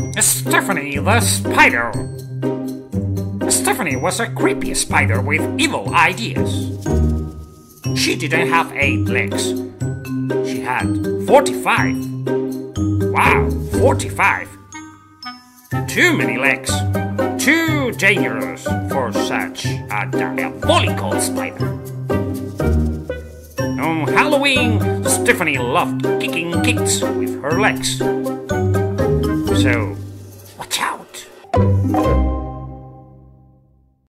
Stephanie the Spider. Stephanie was a creepy spider with evil ideas. She didn't have 8 legs. She had 45. Wow, 45. Too many legs. Too dangerous for such a diabolical spider. On Halloween, Stephanie loved kicking kids with her legs. So, watch out!